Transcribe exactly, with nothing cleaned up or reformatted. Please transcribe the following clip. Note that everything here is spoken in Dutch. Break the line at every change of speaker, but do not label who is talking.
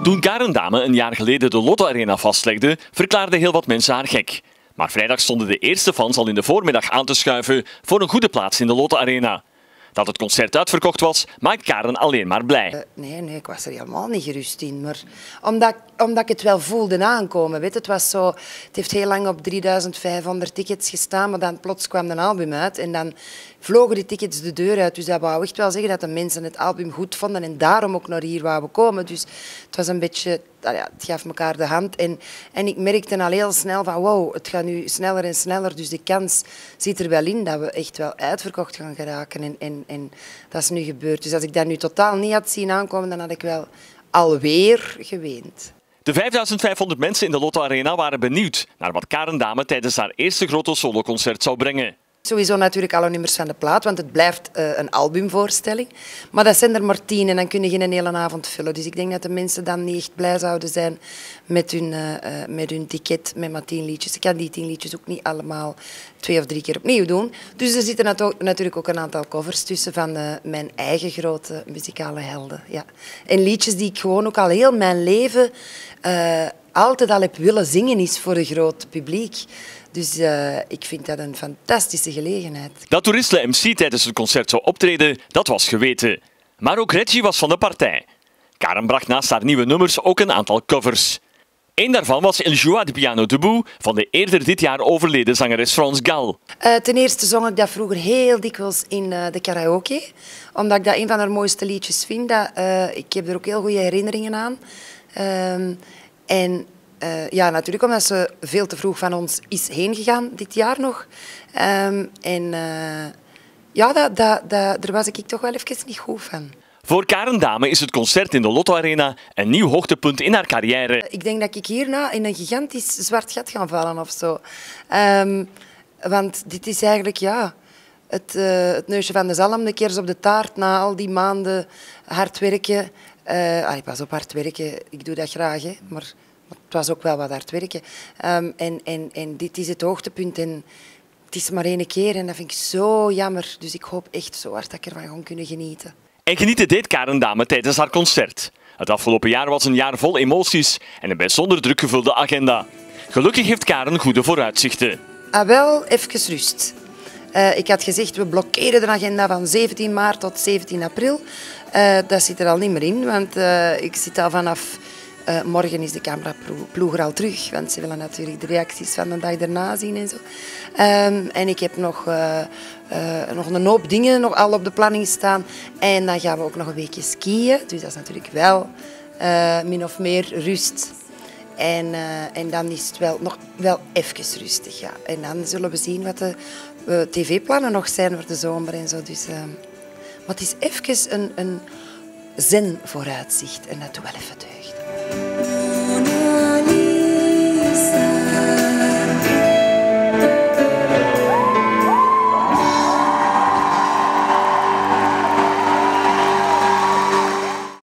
Toen Karen Dame een jaar geleden de Lotto Arena vastlegde, verklaarden heel wat mensen haar gek. Maar vrijdag stonden de eerste fans al in de voormiddag aan te schuiven voor een goede plaats in de Lotto Arena. Dat het concert uitverkocht was, maakt Karen alleen maar blij.
Uh, nee, nee, ik was er helemaal niet gerust in. Maar omdat, omdat ik het wel voelde aankomen. Weet, het, was zo, het heeft heel lang op drieduizend vijfhonderd tickets gestaan, maar dan plots kwam een album uit en dan vlogen die tickets de deur uit. Dus dat wou echt wel zeggen dat de mensen het album goed vonden en daarom ook naar hier wouden komen. Dus het was een beetje, ja, het gaf elkaar de hand. En, en ik merkte al heel snel van wow, het gaat nu sneller en sneller. Dus de kans zit er wel in dat we echt wel uitverkocht gaan geraken. En, en, en dat is nu gebeurd. Dus als ik dat nu totaal niet had zien aankomen, dan had ik wel alweer geweend.
De vijfduizend vijfhonderd mensen in de Lotto Arena waren benieuwd naar wat Karen Dame tijdens haar eerste grote soloconcert zou brengen.
Sowieso natuurlijk alle nummers van de plaat, want het blijft uh, een albumvoorstelling. Maar dat zijn er maar tien en dan kun je geen hele avond vullen. Dus ik denk dat de mensen dan niet echt blij zouden zijn met hun, uh, uh, met hun ticket met maar tien liedjes. Ik kan die tien liedjes ook niet allemaal twee of drie keer opnieuw doen. Dus er zitten natuurlijk ook een aantal covers tussen van uh, mijn eigen grote muzikale helden. Ja. En liedjes die ik gewoon ook al heel mijn leven uh, altijd al heb willen zingen is voor een groot publiek. Dus uh, ik vind dat een fantastische gelegenheid.
Dat Toeristle M C tijdens het concert zou optreden, dat was geweten. Maar ook Reggie was van de partij. Karen bracht naast haar nieuwe nummers ook een aantal covers. Eén daarvan was Il Joua de Piano Debout van de eerder dit jaar overleden zangeres France Gall.
Uh, ten eerste zong ik dat vroeger heel dikwijls in uh, de karaoke. Omdat ik dat een van haar mooiste liedjes vind. Dat, uh, ik heb er ook heel goede herinneringen aan. Uh, en... Uh, ja, natuurlijk omdat ze veel te vroeg van ons is heen gegaan, dit jaar nog. Um, en uh, ja, dat, dat, dat, daar was ik toch wel even niet goed van.
Voor Karen Dame is het concert in de Lotto Arena een nieuw hoogtepunt in haar carrière.
Ik denk dat ik hierna in een gigantisch zwart gat ga vallen of zo. Um, want dit is eigenlijk ja, het, uh, het neusje van de zalm, de kers op de taart na al die maanden hard werken. Uh, ah, pas op hard werken, ik doe dat graag, hè, maar... Het was ook wel wat hard werken. Um, en, en, en dit is het hoogtepunt. En het is maar één keer en dat vind ik zo jammer. Dus ik hoop echt zo hard dat ik ervan ga kunnen genieten.
En genieten deed Karen Dame tijdens haar concert. Het afgelopen jaar was een jaar vol emoties en een bijzonder druk gevulde agenda. Gelukkig heeft Karen goede vooruitzichten.
Ah, wel, even rust. Uh, ik had gezegd, we blokkeren de agenda van zeventien maart tot zeventien april. Uh, dat zit er al niet meer in, want uh, ik zit al vanaf... Uh, morgen is de cameraploeg er al terug, want ze willen natuurlijk de reacties van de dag daarna zien en zo. Um, en ik heb nog, uh, uh, nog een hoop dingen nog al op de planning staan. En dan gaan we ook nog een weekje skiën, dus dat is natuurlijk wel uh, min of meer rust. En, uh, en dan is het wel nog wel even rustig, ja. En dan zullen we zien wat de uh, tv-plannen nog zijn voor de zomer en zo. Dus, uh, maar het is even een, een zen vooruitzicht en dat doet wel even deugd.